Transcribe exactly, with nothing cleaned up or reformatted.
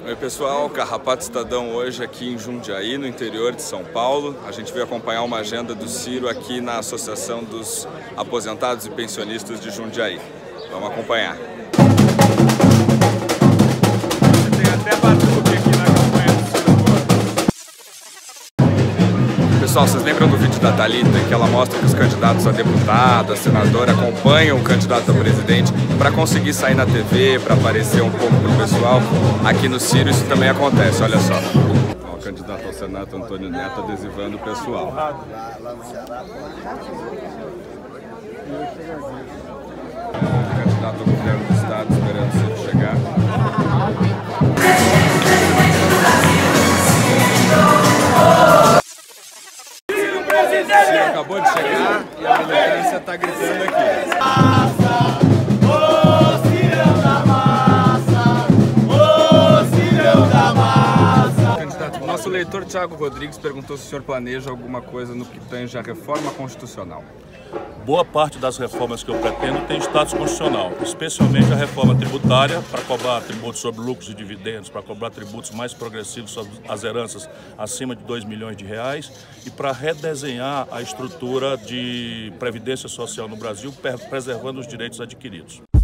Oi pessoal, Carrapato Estadão hoje aqui em Jundiaí, no interior de São Paulo. A gente veio acompanhar uma agenda do Ciro aqui na Associação dos Aposentados e Pensionistas de Jundiaí. Vamos acompanhar. Tem até batuque aqui na campanha do Ciro. Pessoal, vocês lembram do vídeo da Thalita em que ela mostra que os candidatos a deputado, a senadora acompanham o candidato a presidente para conseguir sair na T V, para aparecer um pouco pro pessoal? Aqui no Ciro isso também acontece, olha só. O candidato ao Senado, Antônio Neto, adesivando o pessoal. O candidato ao governo do estado esperando o Ciro chegar. O Ciro acabou de chegar e a militância está gritando aqui. Massa, ô Cirão da massa, ô Cirão da massa. Candidato, o nosso leitor Thiago Rodrigues perguntou se o senhor planeja alguma coisa no que tange a reforma constitucional. Boa parte das reformas que eu pretendo tem status constitucional, especialmente a reforma tributária, para cobrar tributos sobre lucros e dividendos, para cobrar tributos mais progressivos sobre as heranças acima de dois milhões de reais e para redesenhar a estrutura de previdência social no Brasil, preservando os direitos adquiridos.